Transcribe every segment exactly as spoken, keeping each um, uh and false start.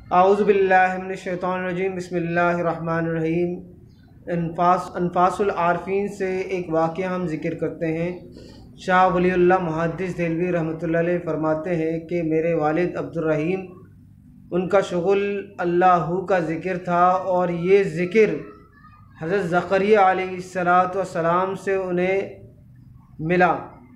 اعوذ باللہ من الشیطان الرجیم، بسم اللہ الرحمن الرحیم۔ انفاس انفاس العارفین سے ایک واقعہ ہم ذکر کرتے ہیں۔ شاہ ولی اللہ محدث دہلوی رحمۃ اللہ علیہ فرماتے ہیں کہ میرے والد عبدالرحیم، ان کا شغل اللہ کا ذکر تھا، اور یہ ذکر حضرت زکریا علیہ الصلاۃ والسلام سے انہیں ملا،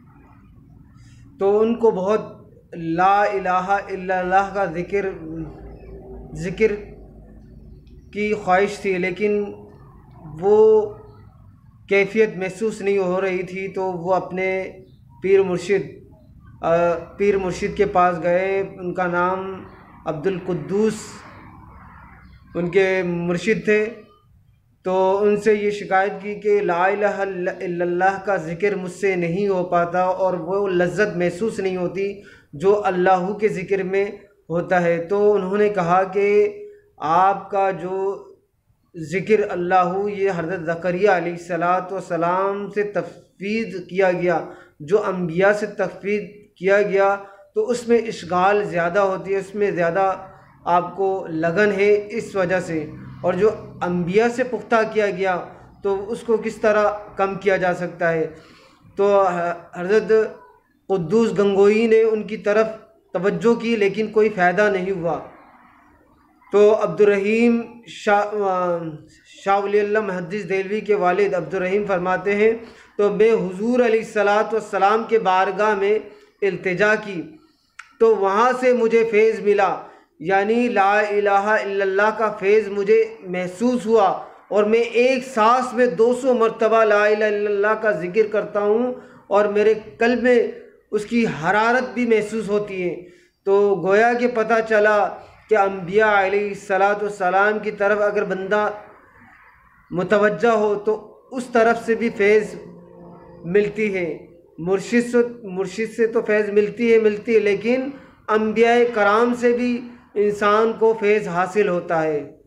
تو ان کو بہت لا الہ الا اللہ کا ذکر ذکر کی خواہش تھی، لیکن وہ کیفیت محسوس نہیں ہو رہی تھی۔ تو وہ اپنے پیر مرشد پیر مرشد کے پاس گئے۔ ان کا نام عبد القدوس ان کے مرشد تھے۔ تو ان سے یہ شکایت کی کہ لا الہ الا اللہ کا ذکر مجھ سے نہیں ہو پاتا، اور وہ لذت محسوس نہیں ہوتی جو اللہ کے ذکر میں ہوتا ہے۔ تو انہوں نے کہا کہ آپ کا جو ذکر اللہ، یہ حضرت زکریا علیہ الصلاۃ والسلام سے تفویض کیا گیا، جو انبیاء سے تفویض کیا گیا، تو اس میں اشغال زیادہ ہوتی ہے، اس میں زیادہ آپ کو لگن ہے اس وجہ سے، اور جو انبیاء سے پختہ کیا گیا تو اس کو کس طرح کم کیا جا سکتا ہے۔ تو حضرت قدوس گنگوئی نے ان کی طرف توجہ کی، لیکن کوئی فائدہ نہیں ہوا۔ تو عبدالرحیم شاہ شاہ ولی اللہ محدث دہلوی کے والد عبدالرحیم فرماتے ہیں، تو میں حضور علیہ الصلاۃ والسلام کے بارگاہ میں التجا کی، تو وہاں سے مجھے فیض ملا، یعنی لا الہ الا اللہ کا فیض مجھے محسوس ہوا، اور میں ایک سانس میں دو سو مرتبہ لا الہ الا اللہ کا ذکر کرتا ہوں، اور میرے قلب میں اس کی حرارت بھی محسوس ہوتی ہے۔ تو گویا کہ پتہ چلا کہ انبیاء علیہ الصلاۃ والسلام کی طرف اگر بندہ متوجہ ہو تو اس طرف سے بھی فیض ملتی ہے۔ مرشد سے مرشد سے تو فیض ملتی ہے ملتی ہے لیکن انبیاء کرام سے بھی انسان کو فیض حاصل ہوتا ہے۔